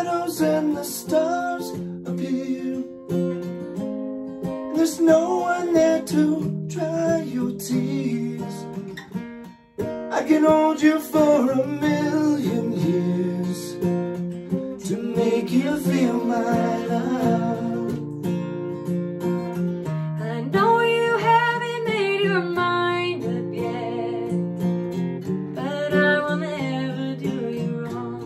shadows and the stars appear. There's no one there to dry your tears. I can hold you for 1,000,000 years to make you feel my love. I know you haven't made your mind up yet, but I will never do you wrong.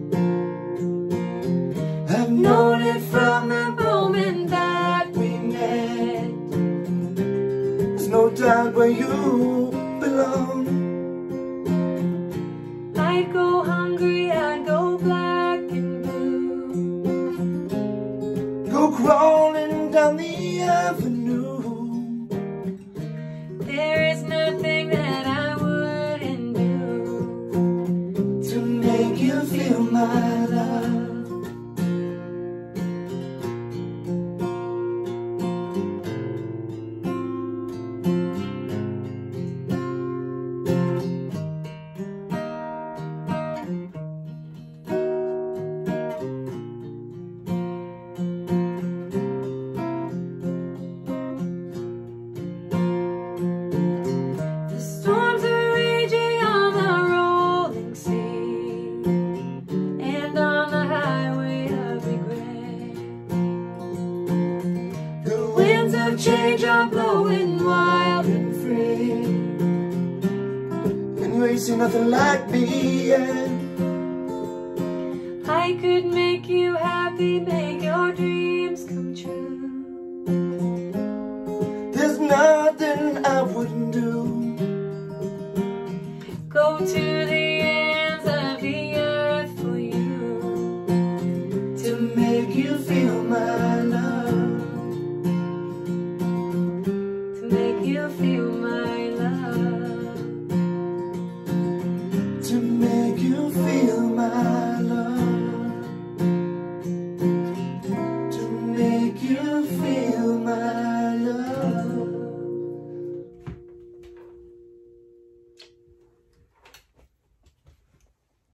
I've known it from the moment that we met. There's no doubt where you belong. I'd go hungry, I'd go black and blue, Go crawling down the avenue. there is nothing that I wouldn't do to make you feel my love. The storms are raging on the rolling sea and on the highway of regret. The winds of change are blowing wild and free, and you ain't seen nothing like me yet. I could make you happy, make your dreams come true. There's nothing I wouldn't do. Go to the ends of the earth for you To make you feel my love. to make you feel my love. To make you feel my love. To make you feel